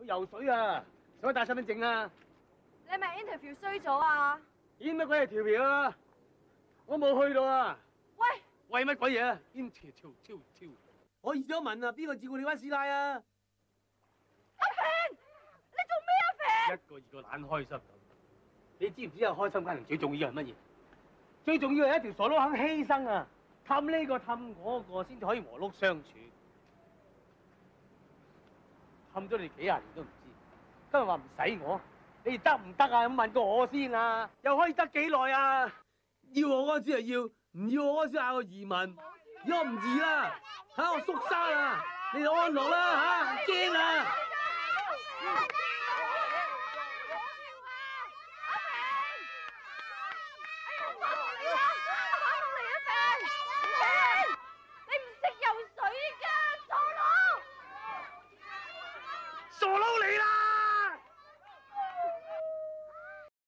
去游水啊，使乜帶身份證啊？ 你係咪 interview 衰咗啊？ 演乜鬼嘢條條啊？我冇去到啊！ 喂， 為乜鬼嘢啊？演條，我而家問啊，邊個照顧你班師奶啊？ 阿平，你做咩啊平？ 一個二個懶開心咁，你知唔知啊？開心家庭最重要係乜嘢？最重要係一條傻佬肯犧牲啊！氹呢個氹嗰個，先至可以和睦相處。氹咗你幾廿年都唔知，今日話唔使我，你哋得唔得啊？咁問過我先啊！又可以得幾耐啊？要我嗰陣時就要，唔要我嗰陣時嗌我移民，而家我唔移啦，嚇我縮沙啦，你哋安樂啦嚇，驚啊！傻佬嚟啦！